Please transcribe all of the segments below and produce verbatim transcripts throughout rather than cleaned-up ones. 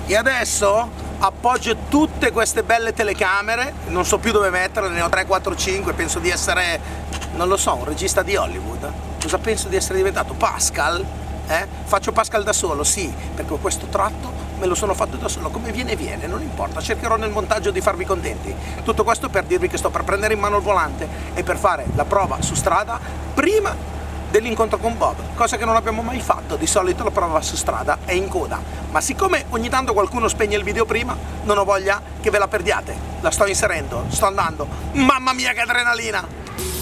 E adesso appoggio tutte queste belle telecamere, non so più dove metterle, ne ho tre, quattro, cinque, penso di essere, non lo so, un regista di Hollywood. Cosa penso di essere diventato? Pascal? Eh? Faccio Pascal da solo, sì, perché questo tratto me lo sono fatto da solo, come viene viene, non importa, cercherò nel montaggio di farvi contenti. Tutto questo per dirvi che sto per prendere in mano il volante e per fare la prova su strada prima dell'incontro con Bob, cosa che non abbiamo mai fatto. Di solito la prova su strada è in coda, ma siccome ogni tanto qualcuno spegne il video prima, non ho voglia che ve la perdiate. La sto inserendo, sto andando, mamma mia che adrenalina!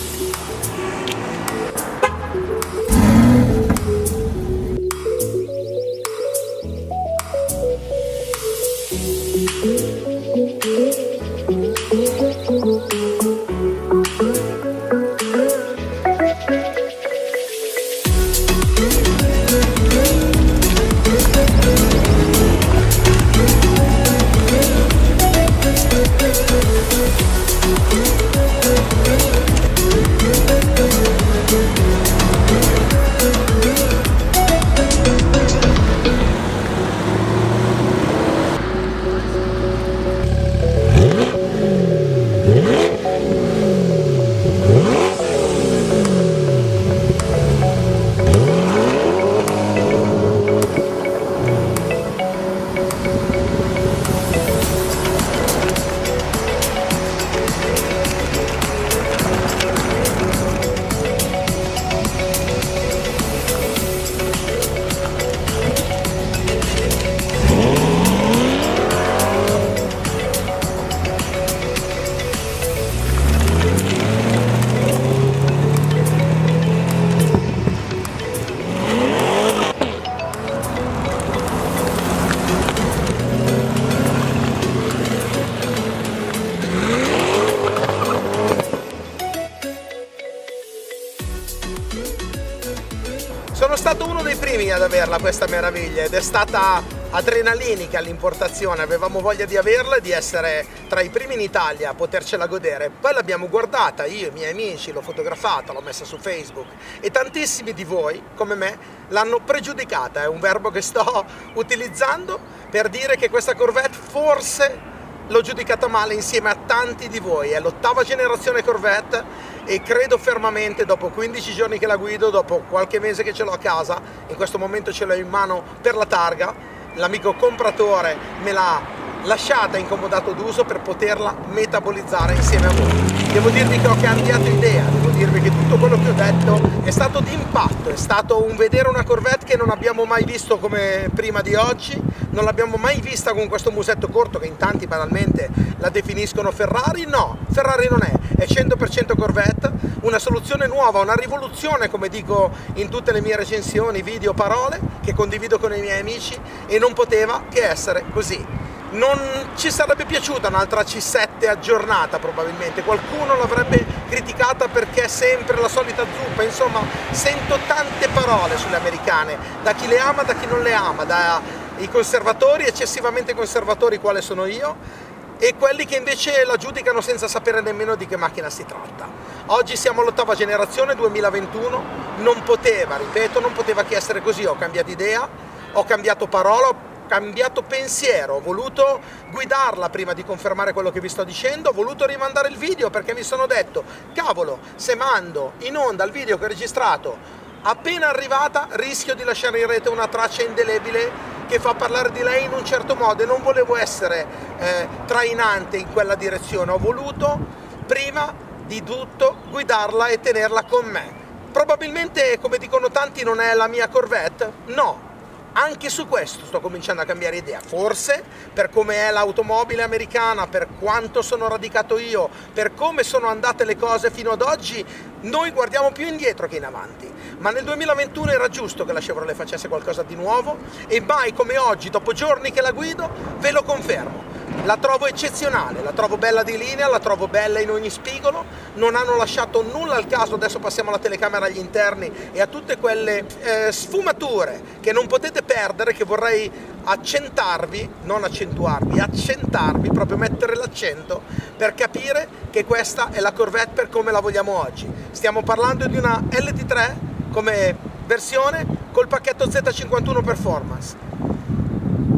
Sono stato uno dei primi ad averla questa meraviglia ed è stata adrenalinica l'importazione, avevamo voglia di averla e di essere tra i primi in Italia a potercela godere. Poi l'abbiamo guardata, io e i miei amici, l'ho fotografata, l'ho messa su Facebook e tantissimi di voi, come me, l'hanno pregiudicata. È un verbo che sto utilizzando per dire che questa Corvette forse l'ho giudicata male insieme a tanti di voi. È l'ottava generazione Corvette e credo fermamente, dopo quindici giorni che la guido, dopo qualche mese che ce l'ho a casa, in questo momento ce l'ho in mano per la targa, l'amico compratore me l'ha lasciata in comodato d'uso per poterla metabolizzare insieme a voi. Devo dirvi che ho cambiato idea, devo dirvi che tutto quello che ho detto è stato d'impatto, è stato un vedere una Corvette che non abbiamo mai visto come prima di oggi, non l'abbiamo mai vista con questo musetto corto che in tanti banalmente la definiscono Ferrari. No, Ferrari non è, è cento per cento Corvette, una soluzione nuova, una rivoluzione, come dico in tutte le mie recensioni, video, parole che condivido con i miei amici, e non poteva che essere così. Non ci sarebbe piaciuta un'altra C sette aggiornata probabilmente, qualcuno l'avrebbe criticata perché è sempre la solita zuppa, insomma sento tante parole sulle americane, da chi le ama, da chi non le ama, dai conservatori, eccessivamente conservatori quale sono io, e quelli che invece la giudicano senza sapere nemmeno di che macchina si tratta. Oggi siamo all'ottava generazione, duemilaventuno, non poteva, ripeto, non poteva che essere così. Ho cambiato idea, ho cambiato parola, ho cambiato pensiero, ho voluto guidarla prima di confermare quello che vi sto dicendo, ho voluto rimandare il video perché mi sono detto, cavolo, se mando in onda il video che ho registrato appena arrivata rischio di lasciare in rete una traccia indelebile che fa parlare di lei in un certo modo, e non volevo essere eh, trainante in quella direzione. Ho voluto prima di tutto guidarla e tenerla con me. Probabilmente, come dicono tanti, non è la mia Corvette? No. Anche su questo sto cominciando a cambiare idea, forse per come è l'automobile americana, per quanto sono radicato io, per come sono andate le cose fino ad oggi, noi guardiamo più indietro che in avanti, ma nel duemilaventuno era giusto che la Chevrolet facesse qualcosa di nuovo, e mai come oggi, dopo giorni che la guido, ve lo confermo. La trovo eccezionale, la trovo bella di linea, la trovo bella in ogni spigolo, non hanno lasciato nulla al caso. Adesso passiamo alla telecamera agli interni e a tutte quelle eh, sfumature che non potete perdere, che vorrei accentarvi, non accentuarvi, accentarvi, proprio mettere l'accento per capire che questa è la Corvette per come la vogliamo oggi. Stiamo parlando di una L T tre come versione col pacchetto Z cinquantuno Performance.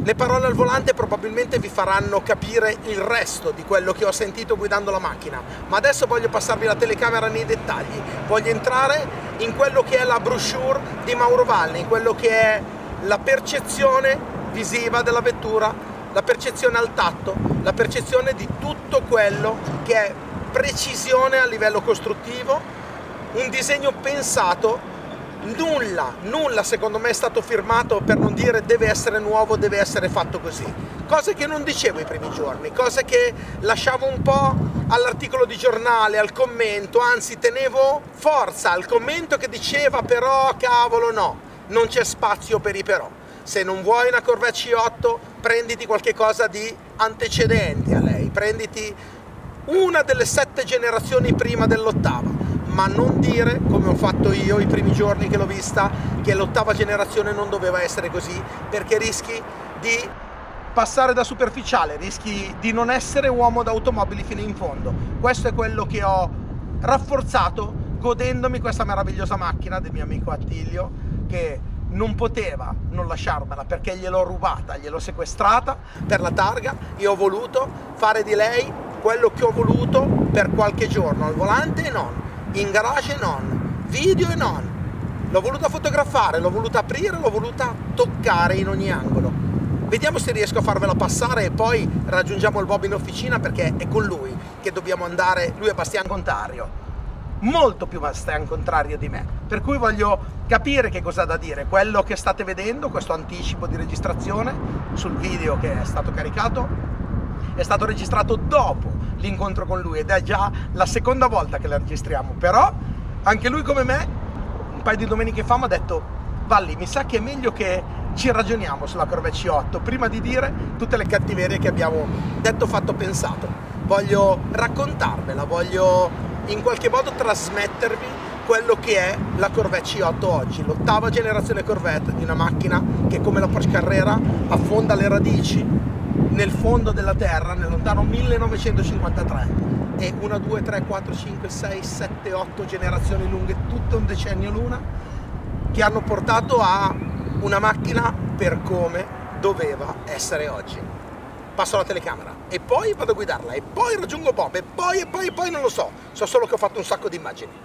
Le parole al volante probabilmente vi faranno capire il resto di quello che ho sentito guidando la macchina, ma adesso voglio passarvi la telecamera nei dettagli, voglio entrare in quello che è la brochure di Mauro Valli, in quello che è la percezione visiva della vettura, la percezione al tatto, la percezione di tutto quello che è precisione a livello costruttivo, un disegno pensato. Nulla, nulla secondo me è stato firmato per non dire deve essere nuovo, deve essere fatto così. Cose che non dicevo i primi giorni, cose che lasciavo un po' all'articolo di giornale, al commento, anzi tenevo forza al commento che diceva però cavolo no, non c'è spazio per i però. Se non vuoi una Corvette C otto prenditi qualche cosa di antecedenti a lei, prenditi una delle sette generazioni prima dell'ottava. Ma non dire, come ho fatto io i primi giorni che l'ho vista, che l'ottava generazione non doveva essere così, perché rischi di passare da superficiale, rischi di non essere uomo d'automobili fino in fondo. Questo è quello che ho rafforzato godendomi questa meravigliosa macchina del mio amico Attilio, che non poteva non lasciarmela perché gliel'ho rubata, gliel'ho sequestrata per la targa e ho voluto fare di lei quello che ho voluto per qualche giorno, al volante e non. In garage non, video e non, l'ho voluta fotografare, l'ho voluta aprire, l'ho voluta toccare in ogni angolo. Vediamo se riesco a farvela passare e poi raggiungiamo il Bob in officina perché è con lui che dobbiamo andare, lui è Bastian Contrario, molto più Bastian Contrario di me, per cui voglio capire che cosa ha da dire. Quello che state vedendo, questo anticipo di registrazione sul video che è stato caricato, è stato registrato dopo l'incontro con lui ed è già la seconda volta che la registriamo, però anche lui come me un paio di domeniche fa mi ha detto: Valli, mi sa che è meglio che ci ragioniamo sulla Corvette C otto prima di dire tutte le cattiverie che abbiamo detto, fatto, pensato. Voglio raccontarvela, voglio in qualche modo trasmettervi quello che è la Corvette C otto oggi, l'ottava generazione Corvette di una macchina che, come la Porsche Carrera, affonda le radici nel fondo della terra nel lontano millenovecentocinquantatré, e una, due, tre, quattro, cinque, sei, sette, otto generazioni lunghe, tutto un decennio l'una, che hanno portato a una macchina per come doveva essere oggi. Passo la telecamera e poi vado a guidarla e poi raggiungo Bob e poi e poi e poi non lo so, so solo che ho fatto un sacco di immagini.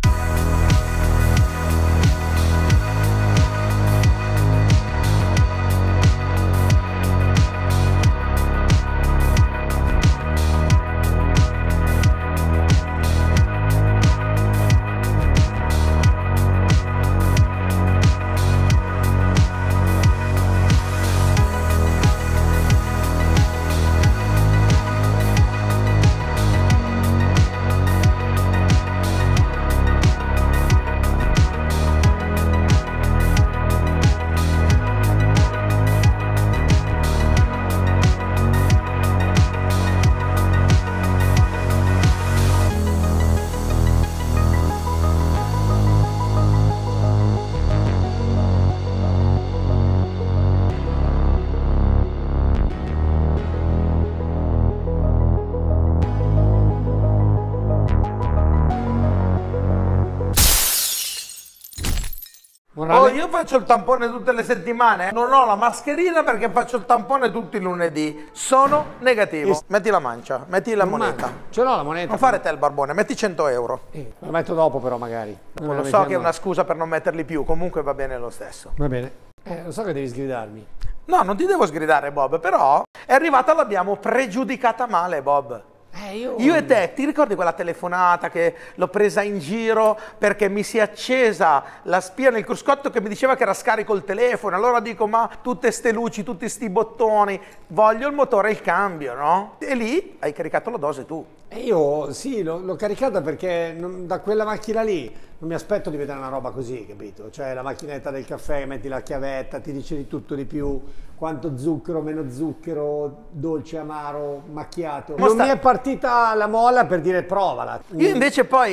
Oh, io faccio il tampone tutte le settimane, non ho la mascherina perché faccio il tampone tutti i lunedì, sono negativo. Metti la mancia, metti la moneta. Manca. Ce l'ho la moneta. Non fare te il barbone, metti cento euro. Eh, lo metto dopo però magari. Non lo so che è una scusa per non metterli più, comunque va bene lo stesso. Va bene. Eh, lo so che devi sgridarmi. No, non ti devo sgridare Bob, però è arrivata, l'abbiamo pregiudicata male Bob. Eh, io... io e te, ti ricordi quella telefonata che l'ho presa in giro perché mi si è accesa la spia nel cruscotto che mi diceva che era scarico il telefono? Allora dico, ma tutte ste luci, tutti sti bottoni, voglio il motore e il cambio, no? E lì hai caricato la dose tu. E io sì, l'ho caricata perché non, da quella macchina lì non mi aspetto di vedere una roba così, capito? Cioè la macchinetta del caffè, metti la chiavetta, ti dice di tutto di più, quanto zucchero, meno zucchero, dolce, amaro, macchiato. Non mi è partita la molla per dire provala. Io invece poi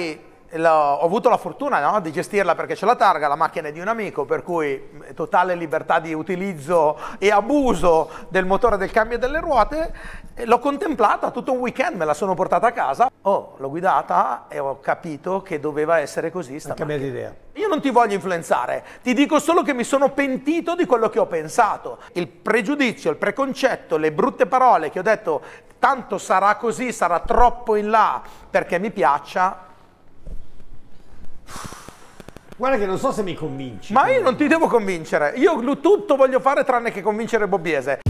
ho avuto la fortuna, no, di gestirla perché c'è la targa, la macchina è di un amico, per cui totale libertà di utilizzo e abuso del motore, del cambio delle ruote. L'ho contemplata tutto un weekend, me la sono portata a casa, oh, l'ho guidata e ho capito che doveva essere così sta macchina. Idea. Io non ti voglio influenzare, ti dico solo che mi sono pentito di quello che ho pensato. Il pregiudizio, il preconcetto, le brutte parole che ho detto, tanto sarà così, sarà troppo in là perché mi piaccia. Guarda che non so se mi convinci. Ma io non ti devo convincere, io tutto voglio fare tranne che convincere Bobbiese.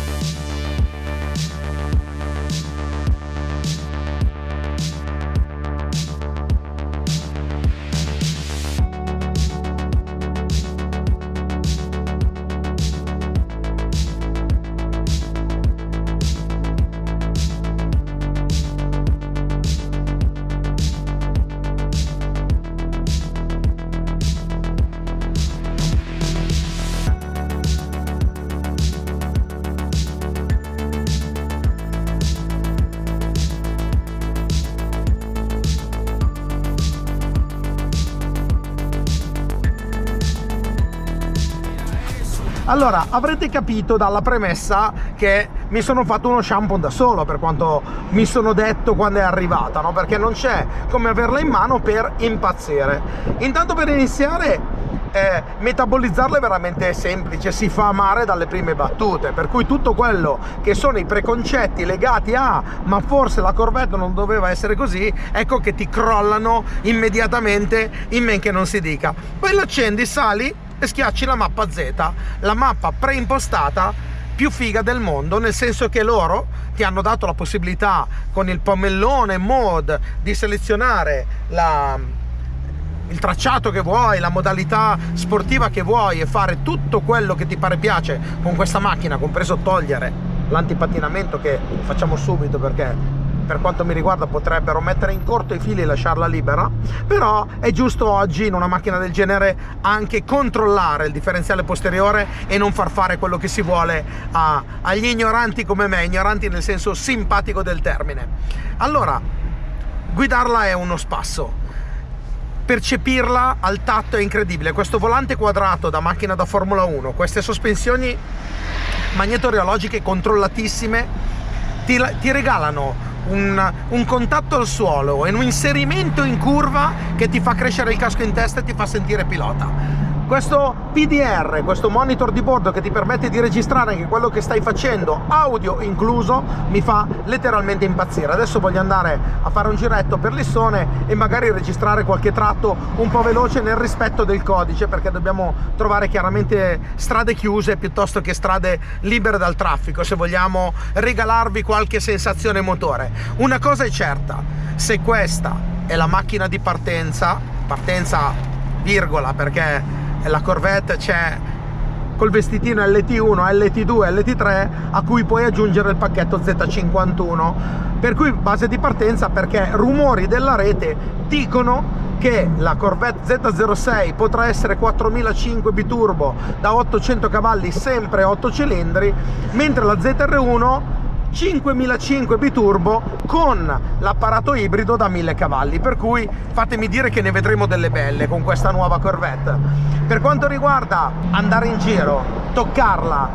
Allora, avrete capito dalla premessa che mi sono fatto uno shampoo da solo, per quanto mi sono detto quando è arrivata, no? Perché non c'è come averla in mano per impazzire. Intanto, per iniziare, eh, metabolizzarla è veramente semplice, si fa amare dalle prime battute, per cui tutto quello che sono i preconcetti legati a ma forse la Corvette non doveva essere così, ecco che ti crollano immediatamente in men che non si dica. Poi l'accendi, sali e schiacci la mappa Z, la mappa preimpostata più figa del mondo, nel senso che loro ti hanno dato la possibilità con il pommellone mode di selezionare la, il tracciato che vuoi, la modalità sportiva che vuoi e fare tutto quello che ti pare piace con questa macchina, compreso togliere l'antipattinamento, che facciamo subito perché per quanto mi riguarda potrebbero mettere in corto i fili e lasciarla libera, però è giusto oggi in una macchina del genere anche controllare il differenziale posteriore e non far fare quello che si vuole a, agli ignoranti come me, ignoranti nel senso simpatico del termine. Allora, guidarla è uno spasso, percepirla al tatto è incredibile. Questo volante quadrato da macchina da Formula uno, queste sospensioni magneto-reologiche controllatissime ti, ti regalano Un, un contatto al suolo e un inserimento in curva che ti fa crescere il casco in testa e ti fa sentire pilota. Questo P D R, questo monitor di bordo che ti permette di registrare anche quello che stai facendo, audio incluso, mi fa letteralmente impazzire. Adesso voglio andare a fare un giretto per Lissone e magari registrare qualche tratto un po' veloce nel rispetto del codice, perché dobbiamo trovare chiaramente strade chiuse piuttosto che strade libere dal traffico se vogliamo regalarvi qualche sensazione motore. Una cosa è certa, se questa è la macchina di partenza, partenza virgola, perché la Corvette c'è col vestitino L T uno, L T due, L T tre, a cui puoi aggiungere il pacchetto Z cinquantuno, per cui base di partenza, perché rumori della rete dicono che la Corvette Z zero sei potrà essere quattromilacinquecento biturbo da ottocento cavalli, sempre otto cilindri, mentre la Z R uno cinquemilacinquecento biturbo con l'apparato ibrido da mille cavalli, per cui fatemi dire che ne vedremo delle belle con questa nuova Corvette. Per quanto riguarda andare in giro, toccarla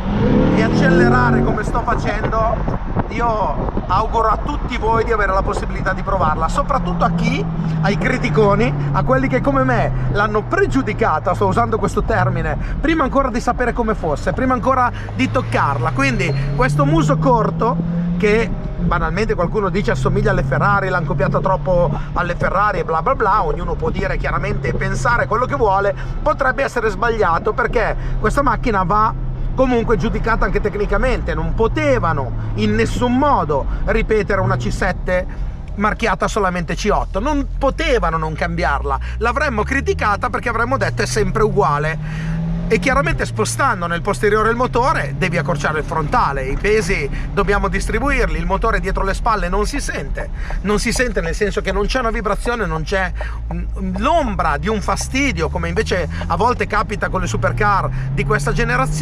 e accelerare come sto facendo, io auguro a tutti voi di avere la possibilità di provarla, soprattutto a chi, ai criticoni, a quelli che come me l'hanno pregiudicata, sto usando questo termine, prima ancora di sapere come fosse, prima ancora di toccarla. Quindi questo muso corto, che banalmente qualcuno dice assomiglia alle Ferrari, l'hanno copiata troppo alle Ferrari e bla bla bla, ognuno può dire chiaramente e pensare quello che vuole, potrebbe essere sbagliato, perché questa macchina va comunque giudicata anche tecnicamente. Non potevano in nessun modo ripetere una C sette marchiata solamente C otto, non potevano non cambiarla, l'avremmo criticata perché avremmo detto è sempre uguale. E chiaramente spostando nel posteriore il motore devi accorciare il frontale, i pesi dobbiamo distribuirli, il motore dietro le spalle non si sente, non si sente nel senso che non c'è una vibrazione, non c'è l'ombra di un fastidio come invece a volte capita con le supercar di questa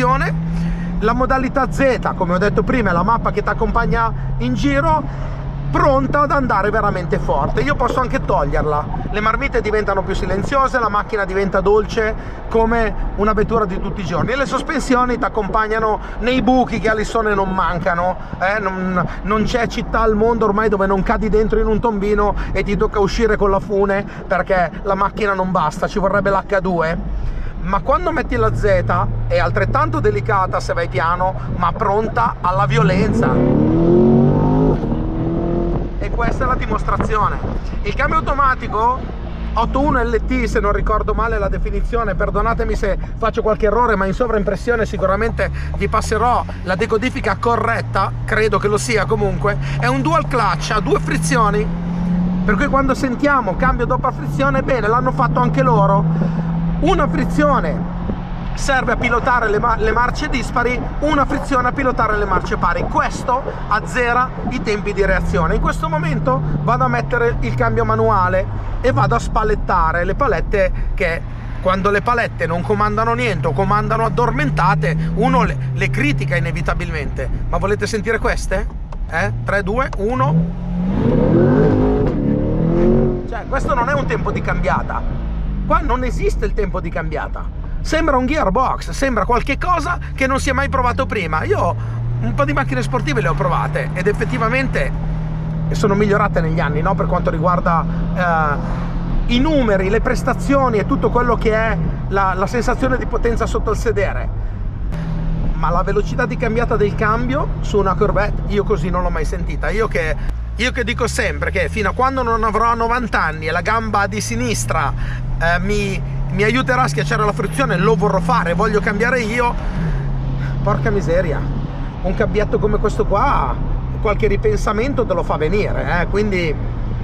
generazione. La modalità Z, come ho detto prima, è la mappa che ti accompagna in giro. pronta ad andare veramente forte. Io posso anche toglierla, le marmite diventano più silenziose, la macchina diventa dolce come una vettura di tutti i giorni, e le sospensioni ti accompagnano nei buchi che alle Lissone non mancano, eh? non, non c'è città al mondo ormai dove non cadi dentro in un tombino e ti tocca uscire con la fune perché la macchina non basta, ci vorrebbe l'H due. Ma quando metti la Z è altrettanto delicata se vai piano, ma pronta alla violenza. E questa è la dimostrazione. Il cambio automatico otto uno L T, se non ricordo male la definizione, perdonatemi se faccio qualche errore, ma in sovraimpressione sicuramente vi passerò la decodifica corretta, credo che lo sia comunque, è un dual clutch a due frizioni, per cui quando sentiamo cambio doppia frizione, bene, l'hanno fatto anche loro. Una frizione serve a pilotare le, ma le marce dispari, una frizione a pilotare le marce pari. Questo azzera i tempi di reazione. In questo momento vado a mettere il cambio manuale e vado a spalettare le palette, che quando le palette non comandano niente o comandano addormentate uno le, le critica inevitabilmente. Ma volete sentire queste? Eh? tre, due, uno. Cioè, questo non è un tempo di cambiata. Qua non esiste il tempo di cambiata, sembra un gearbox, sembra qualche cosa che non si è mai provato prima. Io un po' di macchine sportive le ho provate ed effettivamente sono migliorate negli anni, no? Per quanto riguarda eh, i numeri, le prestazioni e tutto quello che è la, la sensazione di potenza sotto il sedere. Ma la velocità di cambiata del cambio su una Corvette io così non l'ho mai sentita. Io che Io che dico sempre che fino a quando non avrò novanta anni e la gamba di sinistra eh, mi, mi aiuterà a schiacciare la frizione, lo vorrò fare, voglio cambiare io, porca miseria, un cambietto come questo qua qualche ripensamento te lo fa venire, eh? Quindi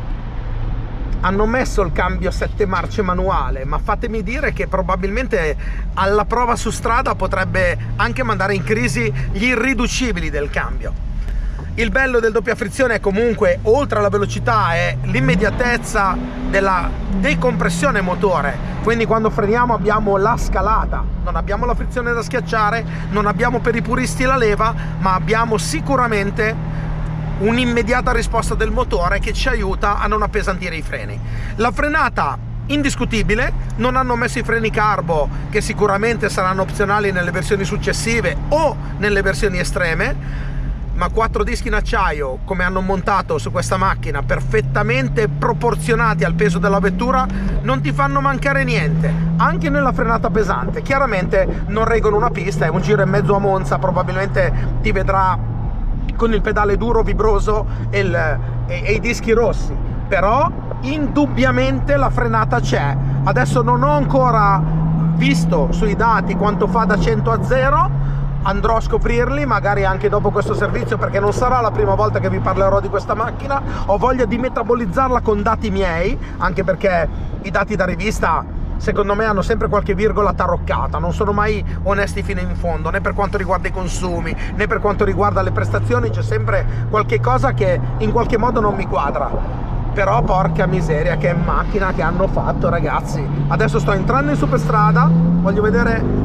hanno messo il cambio sette marce manuale, ma fatemi dire che probabilmente alla prova su strada potrebbe anche mandare in crisi gli irriducibili del cambio. Il bello del doppia frizione è comunque, oltre alla velocità, è l'immediatezza della decompressione motore. Quindi quando freniamo abbiamo la scalata, non abbiamo la frizione da schiacciare, non abbiamo per i puristi la leva, ma abbiamo sicuramente un'immediata risposta del motore che ci aiuta a non appesantire i freni. La frenata indiscutibile, non hanno messo i freni carbo che sicuramente saranno opzionali nelle versioni successive o nelle versioni estreme, ma quattro dischi in acciaio come hanno montato su questa macchina, perfettamente proporzionati al peso della vettura, non ti fanno mancare niente, anche nella frenata pesante. Chiaramente non reggono una pista, è un giro e mezzo a Monza, probabilmente ti vedrà con il pedale duro, vibroso e, il, e, e i dischi rossi, però indubbiamente la frenata c'è. Adesso non ho ancora visto sui dati quanto fa da cento a zero, andrò a scoprirli magari anche dopo questo servizio, perché non sarà la prima volta che vi parlerò di questa macchina. Ho voglia di metabolizzarla con dati miei, anche perché i dati da rivista secondo me hanno sempre qualche virgola taroccata, non sono mai onesti fino in fondo, né per quanto riguarda i consumi né per quanto riguarda le prestazioni, c'è sempre qualche cosa che in qualche modo non mi quadra. Però porca miseria che macchina che hanno fatto, ragazzi. Adesso sto entrando in superstrada, voglio vedere.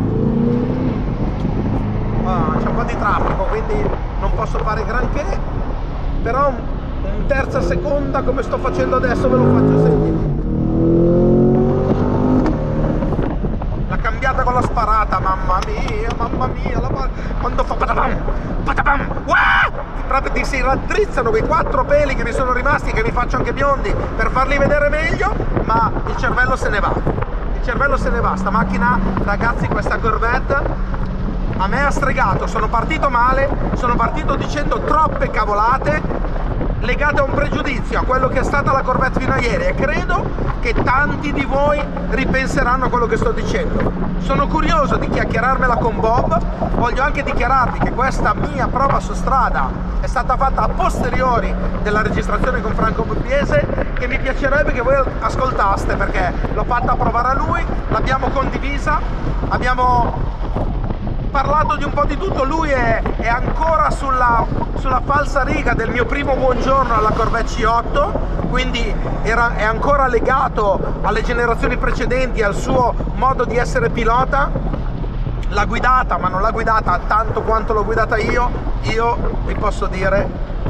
Oh, c'è un po' di traffico, quindi non posso fare granché, però un terza seconda come sto facendo adesso ve lo faccio sentire. La cambiata con la sparata, mamma mia, mamma mia, la... quando fa patapam, patapam, wow! Proprio ti si raddrizzano quei quattro peli che mi sono rimasti, che mi faccio anche biondi per farli vedere meglio, ma il cervello se ne va, il cervello se ne va. Sta macchina, ragazzi, questa Corvette a me ha stregato. Sono partito male, sono partito dicendo troppe cavolate legate a un pregiudizio, a quello che è stata la Corvette fino a ieri, e credo che tanti di voi ripenseranno a quello che sto dicendo. Sono curioso di chiacchierarmela con Bob, voglio anche dichiararvi che questa mia prova su strada è stata fatta a posteriori della registrazione con Franco Pugliese, che mi piacerebbe che voi ascoltaste, perché l'ho fatta provare a lui, l'abbiamo condivisa, abbiamo parlato di un po' di tutto. Lui è, è ancora sulla, sulla falsa riga del mio primo buongiorno alla Corvette C otto, quindi era, è ancora legato alle generazioni precedenti, al suo modo di essere pilota. L'ha guidata, ma non l'ha guidata tanto quanto l'ho guidata io. Io vi posso dire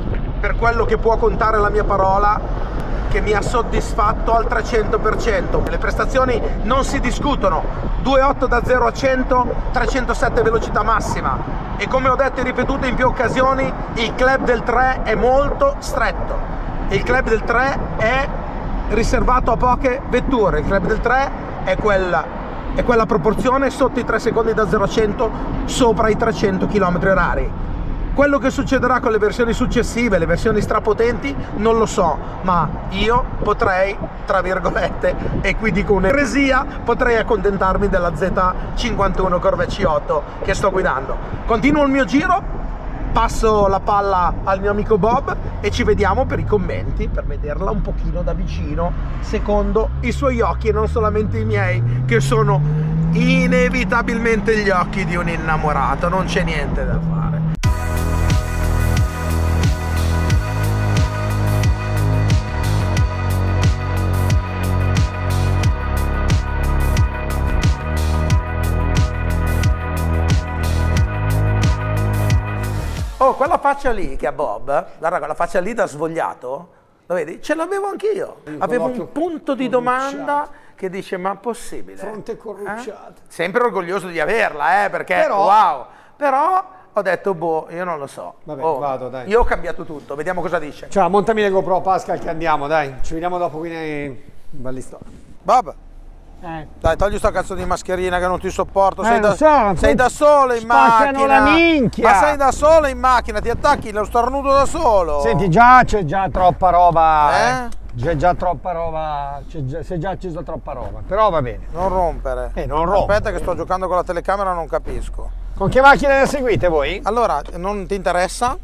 per quello che può contare la mia parola, che mi ha soddisfatto al trecento per cento. Le prestazioni non si discutono, due virgola otto da zero a cento, trecentosette velocità massima, e come ho detto e ripetuto in più occasioni, il club del tre è molto stretto, il club del tre è riservato a poche vetture, il club del tre è quella, è quella proporzione sotto i tre secondi da zero a cento, sopra i trecento chilometri orari. Quello che succederà con le versioni successive, le versioni strapotenti, non lo so, ma io potrei, tra virgolette, e qui dico un'eresia, potrei accontentarmi della Z cinquantuno Corvette C otto che sto guidando. Continuo il mio giro, passo la palla al mio amico Bob e ci vediamo per i commenti, per vederla un pochino da vicino, secondo i suoi occhi e non solamente i miei, che sono inevitabilmente gli occhi di un innamorato, non c'è niente da fare. Oh, quella faccia lì che ha Bob, guarda quella faccia lì da svogliato, lo vedi? Ce l'avevo anch'io. Avevo un punto di domanda che dice, ma possibile? Fronte corrucciato. Eh? Sempre orgoglioso di averla, eh, perché Però... wow. Però ho detto, boh, io non lo so. Vabbè, oh, vado, dai. Io ho cambiato tutto, vediamo cosa dice. Ciao, montami le GoPro, Pascal, che andiamo, dai. Ci vediamo dopo qui nei Ballistoni. Bob. Eh. Dai, togli sta cazzo di mascherina che non ti sopporto. Eh, Sei, da, so, sei da solo in spaccano macchina. la minchia. Ma sei da solo in macchina, ti attacchi lo starnuto da solo. Senti, già c'è già troppa roba. Eh? C'è già troppa roba. C'è già, si è già acceso troppa roba. Però va bene. Non rompere. Eh, non rompere. Aspetta che sto giocando con la telecamera, non capisco. Con che macchine le seguite voi? Allora, non ti interessa?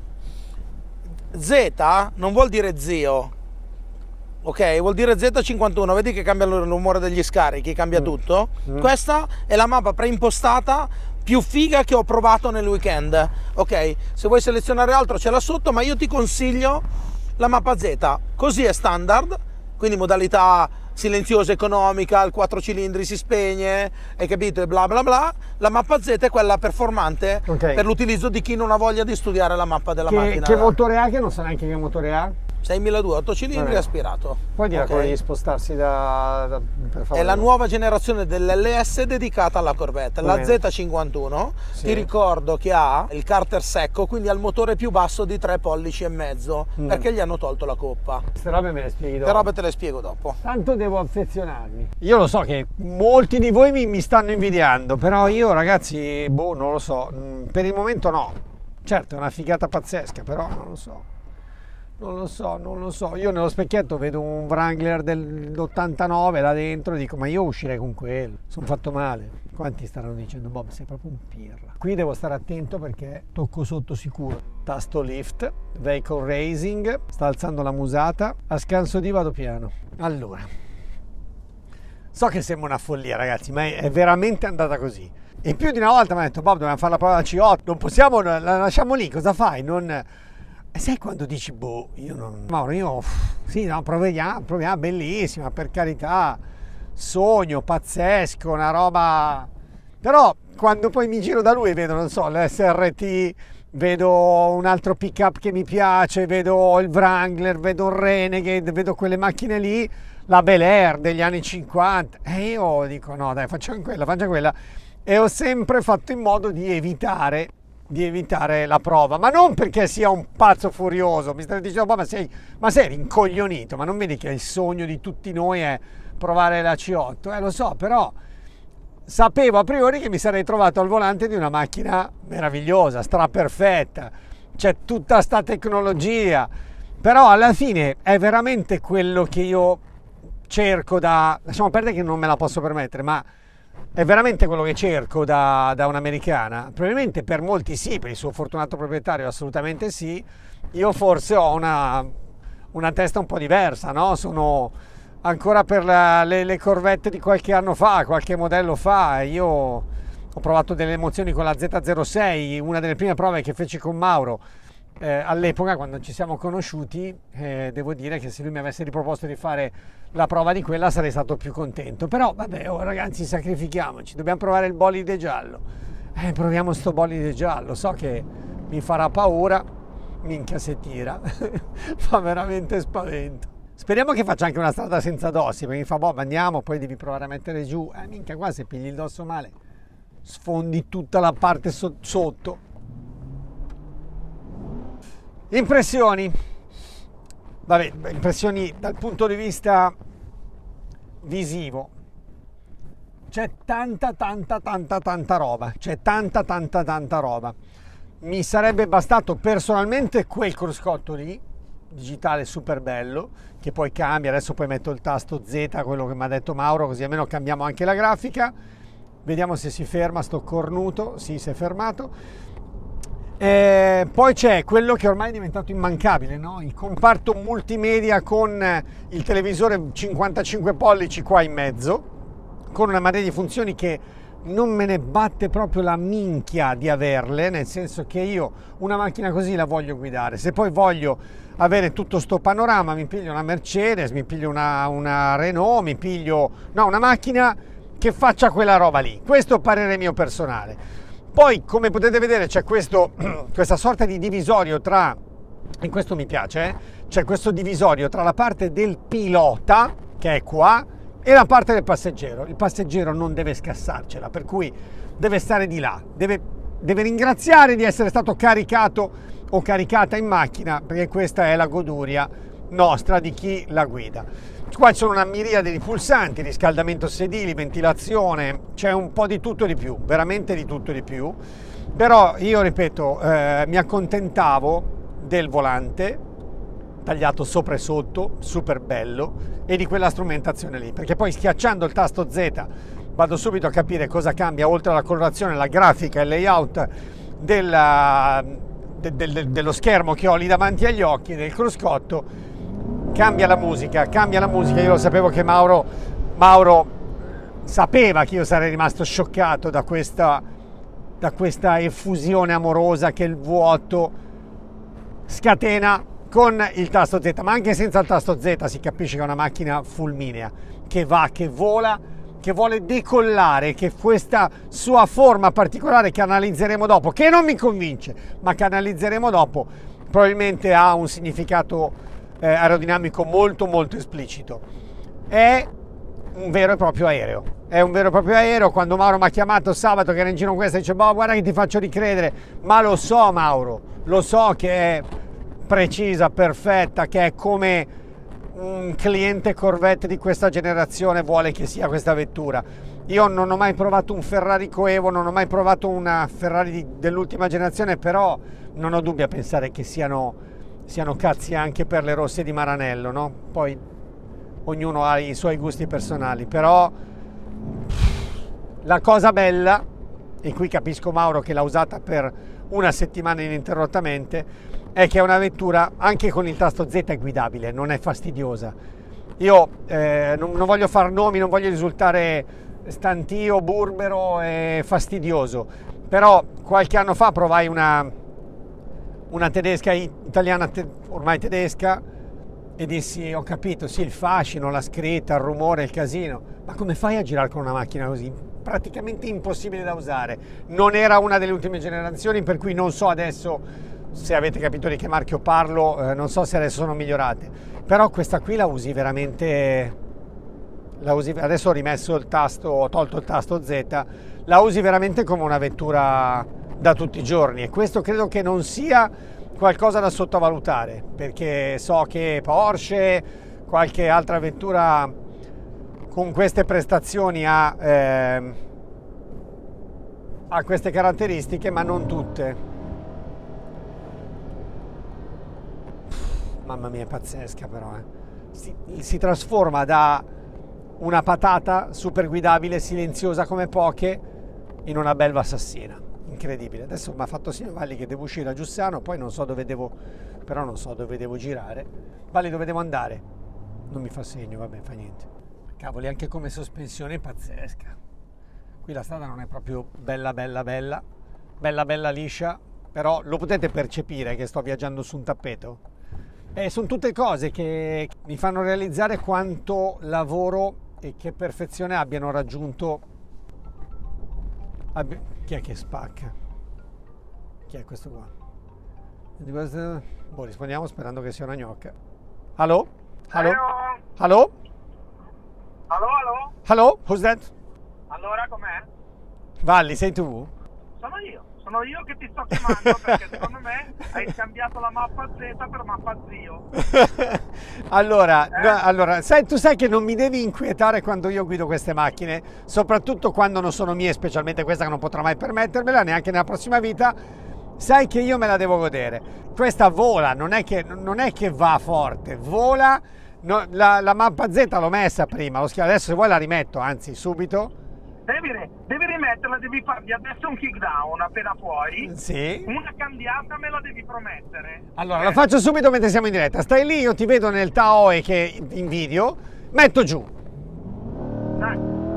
Z non vuol dire zio. Ok, vuol dire Z cinquantuno, vedi che cambia il rumore degli scarichi, cambia mm. tutto. Mm. Questa è la mappa preimpostata più figa che ho provato nel weekend. Ok, se vuoi selezionare altro c'è là sotto, ma io ti consiglio la mappa Z. Così è standard, quindi modalità silenziosa economica, il quattro cilindri si spegne, hai capito, e bla bla bla. La mappa Z è quella performante, okay, per l'utilizzo di chi non ha voglia di studiare la mappa della che, macchina. Che motore ha, che non sa neanche che motore ha? seimiladuecento, otto cilindri. Vabbè, aspirato. Puoi dire okay, quello di spostarsi da, da per favore. È la nuova generazione dell'L S dedicata alla Corvette, la Z cinquantuno. Sì. Ti ricordo che ha il carter secco, quindi ha il motore più basso di tre pollici e mezzo, mm. perché gli hanno tolto la coppa. Queste robe me le spieghi dopo. Queste robe te le spiego dopo. Tanto devo affezionarmi. Io lo so che molti di voi mi, mi stanno invidiando, però io, ragazzi, boh, non lo so. Per il momento no. Certo, è una figata pazzesca, però non lo so. Non lo so, non lo so. Io nello specchietto vedo un Wrangler dell'ottantanove là dentro e dico, ma io uscirei con quello. Sono fatto male. Quanti staranno dicendo, Bob, sei proprio un pirla. Qui devo stare attento perché tocco sotto sicuro. Tasto lift, vehicle racing, sta alzando la musata. A scanso di vado piano. Allora, so che sembra una follia, ragazzi, ma è veramente andata così. E più di una volta mi ha detto, Bob, dobbiamo fare la prova da C otto. Non possiamo, la lasciamo lì, cosa fai? Non... E sai quando dici, boh, io non... Mauro, io... Sì, no, proviamo, proviamo, bellissima, per carità, sogno, pazzesco, una roba... Però quando poi mi giro da lui vedo, non so, l'S R T, vedo un altro pick-up che mi piace, vedo il Wrangler, vedo il Renegade, vedo quelle macchine lì, la Bel Air degli anni cinquanta, e io dico, no, dai, facciamo quella, facciamo quella. E ho sempre fatto in modo di evitare... di evitare la prova, ma non perché sia un pazzo furioso, mi stai dicendo, ma sei, ma sei rincoglionito, ma non vedi che il sogno di tutti noi è provare la C otto? Eh, lo so, però sapevo a priori che mi sarei trovato al volante di una macchina meravigliosa, straperfetta, c'è tutta sta tecnologia, però alla fine è veramente quello che io cerco da, lasciamo perdere che non me la posso permettere, ma è veramente quello che cerco da, da un'americana? Probabilmente per molti sì, per il suo fortunato proprietario assolutamente sì. Io forse ho una, una testa un po' diversa, no? Sono ancora per la, le, le Corvette di qualche anno fa, qualche modello fa. Io ho provato delle emozioni con la Z zero sei, una delle prime prove che feci con Mauro. Eh, all'epoca, quando ci siamo conosciuti, eh, devo dire che se lui mi avesse riproposto di fare la prova di quella sarei stato più contento. Però vabbè, oh, ragazzi, sacrifichiamoci, dobbiamo provare il bolide giallo. Eh, proviamo sto bolide giallo, so che mi farà paura, minchia se tira, fa veramente spavento. Speriamo che faccia anche una strada senza dossi, perché mi fa, boh, andiamo, poi devi provare a mettere giù, eh minchia qua se pigli il dosso male, sfondi tutta la parte so- sotto. Impressioni, vabbè, impressioni dal punto di vista visivo. C'è tanta tanta tanta tanta roba, c'è tanta tanta tanta roba. Mi sarebbe bastato personalmente quel cruscotto lì, digitale super bello, che poi cambia, adesso poi metto il tasto Z, quello che mi ha detto Mauro, così almeno cambiamo anche la grafica. Vediamo se si ferma sto cornuto, sì, si è fermato. E poi c'è quello che ormai è diventato immancabile, no? Il comparto multimedia con il televisore cinquantacinque pollici qua in mezzo, con una marea di funzioni che non me ne batte proprio la minchia di averle, nel senso che io una macchina così la voglio guidare. Se poi voglio avere tutto sto panorama, mi piglio una Mercedes, mi piglio una, una Renault, mi piglio no, una macchina che faccia quella roba lì. Questo è il parere mio personale. Poi, come potete vedere, c'è questo, questa sorta di divisorio tra, e questo mi piace, eh? C'è questo divisorio tra la parte del pilota, che è qua, e la parte del passeggero. Il passeggero non deve scassarcela, per cui deve stare di là, deve, deve ringraziare di essere stato caricato o caricata in macchina, perché questa è la goduria nostra di chi la guida. Qua c'è una miriade di pulsanti, riscaldamento sedili, ventilazione, c'è un po' di tutto e di più, veramente di tutto e di più. Però io ripeto, eh, mi accontentavo del volante tagliato sopra e sotto, super bello, e di quella strumentazione lì, perché poi schiacciando il tasto Z vado subito a capire cosa cambia, oltre alla colorazione, la grafica e il layout della, de, de, dello schermo che ho lì davanti agli occhi, del cruscotto. Cambia la musica, cambia la musica. Io lo sapevo che Mauro, Mauro sapeva che io sarei rimasto scioccato da questa, da questa effusione amorosa che il vuoto scatena con il tasto Z, ma anche senza il tasto Z si capisce che è una macchina fulminea, che va, che vola, che vuole decollare, che questa sua forma particolare che analizzeremo dopo, che non mi convince, ma che analizzeremo dopo, probabilmente ha un significato eh, aerodinamico molto molto esplicito. È un vero e proprio aereo, è un vero e proprio aereo. Quando Mauro mi ha chiamato sabato che era in giro con questa, dice, boh, guarda che ti faccio ricredere, ma lo so Mauro, lo so che è precisa, perfetta, che è come un cliente Corvette di questa generazione vuole che sia questa vettura. Io non ho mai provato un Ferrari Coevo, non ho mai provato una Ferrari dell'ultima generazione, però non ho dubbio a pensare che siano, siano cazzi anche per le rosse di Maranello, no? Poi ognuno ha i suoi gusti personali, però la cosa bella, e qui capisco Mauro che l'ha usata per una settimana ininterrottamente, è che è una vettura anche con il tasto Z è guidabile, non è fastidiosa. Io eh, non, non voglio far nomi, non voglio risultare stantio, burbero e fastidioso, però qualche anno fa provai una, una tedesca italiana, te, ormai tedesca, e dissi, ho capito, sì, il fascino, la scritta, il rumore, il casino, ma come fai a girare con una macchina così? Praticamente impossibile da usare. Non era una delle ultime generazioni, per cui non so adesso, se avete capito di che marchio parlo, eh, non so se adesso sono migliorate, però questa qui la usi veramente, la usi, adesso ho rimesso il tasto, ho tolto il tasto Z, la usi veramente come una vettura da tutti i giorni, e questo credo che non sia qualcosa da sottovalutare, perché so che Porsche, qualche altra vettura con queste prestazioni ha, eh, ha queste caratteristiche, ma non tutte. Mamma mia, è pazzesca però, eh. si, si trasforma da una patata super guidabile, silenziosa come poche, in una belva assassina, incredibile. Adesso mi ha fatto segno Valli che devo uscire da Giussano, poi non so dove devo, però non so dove devo girare. Valli, dove devo andare? Non mi fa segno, vabbè, fa niente. Cavoli, anche come sospensione è pazzesca. Qui la strada non è proprio bella bella bella, bella bella liscia, però lo potete percepire che sto viaggiando su un tappeto. Eh, sono tutte cose che mi fanno realizzare quanto lavoro e che perfezione abbiano raggiunto. Abbi... Chi è che spacca? Chi è questo qua? Di queste... Boh, rispondiamo sperando che sia una gnocca. Allo? Allo? Hello? Allo? Allo, allo? Allo? Who's that? Allora com'è? Valli, sei tu? Sono io, sono io che ti sto chiamando perché secondo me hai scambiato la mappa Z per mappa zio. allora, Eh? no, allora sai, tu sai che non mi devi inquietare quando io guido queste macchine, soprattutto quando non sono mie, specialmente questa che non potrò mai permettermela, neanche nella prossima vita. Sai che io me la devo godere. Questa vola, non è che, non è che va forte, vola. No, la, la mappa Z l'ho messa prima, lo schia- adesso se vuoi la rimetto, anzi subito. Devi, devi rimetterla, devi fargli adesso un kickdown appena puoi. Sì. Una cambiata me la devi promettere. Allora, Eh? lo faccio subito mentre siamo in diretta. Stai lì, io ti vedo nel Taoe che in video, metto giù. Dai.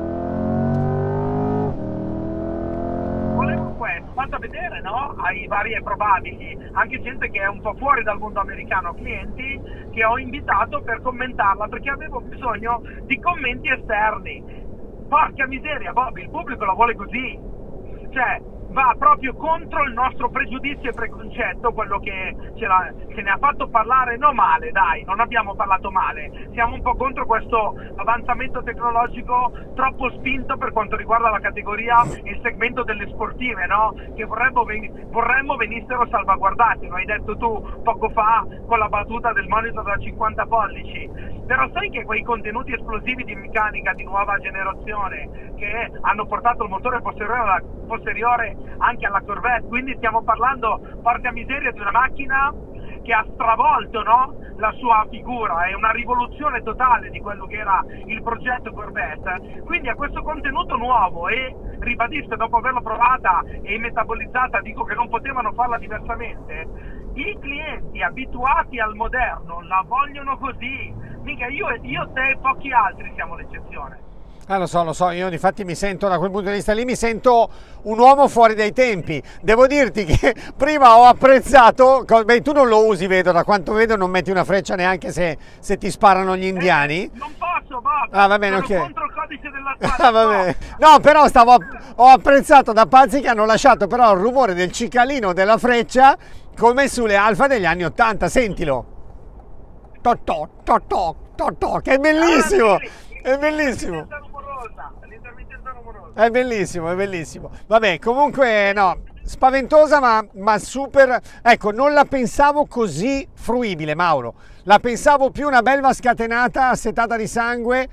Volevo questo, fatto vedere, no? Ai vari e probabili, anche gente che è un po' fuori dal mondo americano, clienti che ho invitato per commentarla perché avevo bisogno di commenti esterni. Porca miseria, Bobby, il pubblico la vuole così. Cioè, va proprio contro il nostro pregiudizio e preconcetto, quello che ce, la, che ne ha fatto parlare, no male, dai, non abbiamo parlato male. Siamo un po' contro questo avanzamento tecnologico troppo spinto per quanto riguarda la categoria, il segmento delle sportive, no? Che vorremmo, vorremmo venissero salvaguardati, lo hai detto tu poco fa con la battuta del monitor da cinquanta pollici. Però sai che quei contenuti esplosivi di meccanica di nuova generazione che hanno portato il motore posteriore, alla, posteriore anche alla Corvette, quindi stiamo parlando, porca miseria, di una macchina che ha stravolto, no? La sua figura, è una rivoluzione totale di quello che era il progetto Corvette. Quindi a questo contenuto nuovo, e ribadisco, dopo averla provata e metabolizzata, dico che non potevano farla diversamente. I clienti abituati al moderno la vogliono così. Mica io, io, te e pochi altri siamo l'eccezione. Ah, lo so, lo so, io infatti mi sento, da quel punto di vista lì, mi sento un uomo fuori dai tempi. Devo dirti che prima ho apprezzato, beh, tu non lo usi, vedo, da quanto vedo non metti una freccia neanche se, se ti sparano gli indiani. Eh, non posso, Bob, ah, va bene, sono ok. contro il codice della strada. Ah, va bene. No, però stavo, ho apprezzato da pazzi che hanno lasciato però il rumore del cicalino della freccia come sulle Alfa degli anni ottanta, sentilo. Totò, totò, totò, che è bellissimo, è bellissimo. L'intermittenza rumorosa. È bellissimo, è bellissimo. Vabbè, comunque no, spaventosa ma, ma super. Ecco, non la pensavo così fruibile, Mauro. La pensavo più una belva scatenata, assetata di sangue.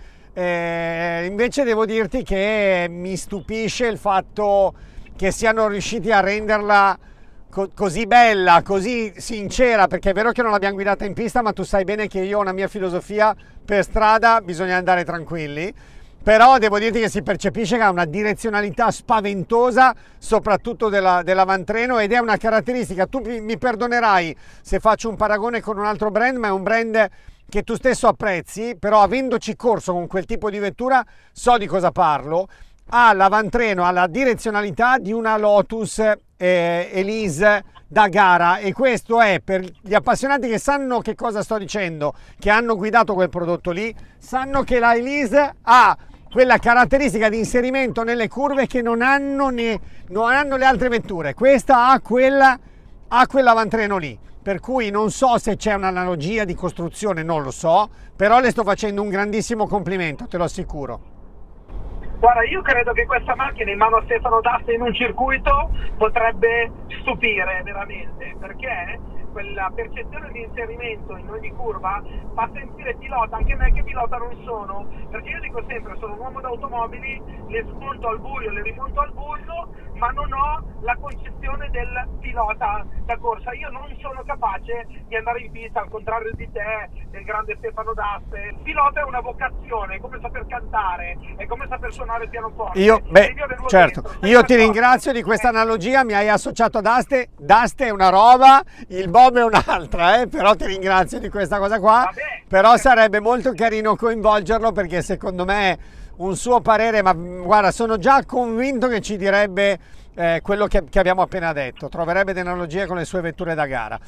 Eh, invece devo dirti che mi stupisce il fatto che siano riusciti a renderla co- così bella, così sincera, perché è vero che non l'abbiamo guidata in pista, ma tu sai bene che io ho una mia filosofia: per strada bisogna andare tranquilli. Però devo dirti che si percepisce che ha una direzionalità spaventosa, soprattutto della, dell'avantreno, ed è una caratteristica, tu mi perdonerai se faccio un paragone con un altro brand, ma è un brand che tu stesso apprezzi, però avendoci corso con quel tipo di vettura so di cosa parlo. Ha l'avantreno, ha la direzionalità di una Lotus eh, Elise da gara, e questo è, per gli appassionati che sanno che cosa sto dicendo, che hanno guidato quel prodotto lì, sanno che la Elise ha quella caratteristica di inserimento nelle curve che non hanno, ne, non hanno le altre vetture. Questa ha quella, ha quell'avantreno lì, per cui non so se c'è un'analogia di costruzione, non lo so, però le sto facendo un grandissimo complimento, te lo assicuro. Guarda, io credo che questa macchina in mano a Stefano Daste in un circuito potrebbe stupire veramente, perché quella percezione di inserimento in ogni curva fa sentire pilota, anche me che pilota non sono, perché io dico sempre, sono un uomo d'automobili, le smonto al buio, le rimonto al buio, ma non ho la concezione del pilota da corsa. Io non sono capace di andare in pista, al contrario di te, del grande Stefano Daste. Il pilota è una vocazione, è come saper cantare, è come saper suonare il pianoforte. Io, beh, io certo, dentro, io ti d'accordo? ringrazio di questa analogia, mi hai associato a Daste. Daste è una roba, il Bob è un'altra, eh? Però ti ringrazio di questa cosa qua. Vabbè. Però sarebbe molto carino coinvolgerlo, perché secondo me un suo parere, ma guarda, sono già convinto che ci direbbe eh, quello che, che abbiamo appena detto, troverebbe delle analogie con le sue vetture da gara.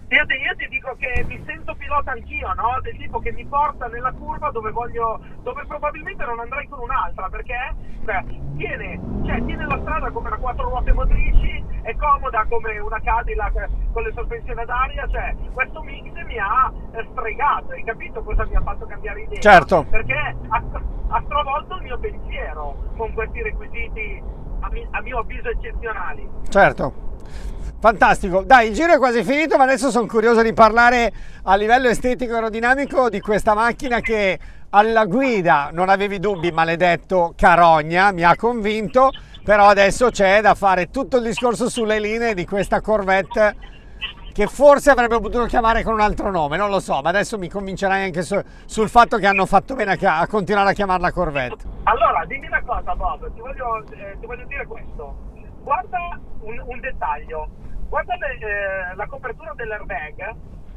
Io ti, io ti dico che mi sento pilota anch'io, no? Del tipo che mi porta nella curva dove voglio, dove probabilmente non andrei con un'altra, perché beh, tiene, cioè, tiene la strada come una quattro ruote motrici, è comoda come una Cadillac con le sospensioni ad aria, cioè questo mix mi ha stregato, hai capito cosa mi ha fatto cambiare idea? Certo. Perché ha, ha stravolto il mio pensiero con questi requisiti a, mi, a mio avviso eccezionali. Certo. Fantastico, dai, il giro è quasi finito, ma adesso sono curioso di parlare a livello estetico e aerodinamico di questa macchina che alla guida non avevi dubbi, maledetto carogna, mi ha convinto, però adesso c'è da fare tutto il discorso sulle linee di questa Corvette che forse avrebbe potuto chiamare con un altro nome, non lo so, ma adesso mi convincerai anche su, sul fatto che hanno fatto bene a, a continuare a chiamarla Corvette. Allora, dimmi una cosa Bob, ti voglio, eh, ti voglio dire questo, guarda un, un dettaglio. Guarda le, eh, la copertura dell'airbag,